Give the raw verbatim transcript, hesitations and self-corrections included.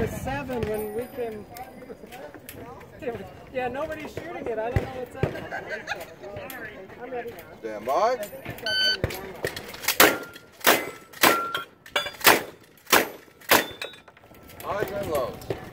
was seven when we came. Yeah, nobody's shooting it. I don't know what's up. I'm ready. Stand by. Highs and lows.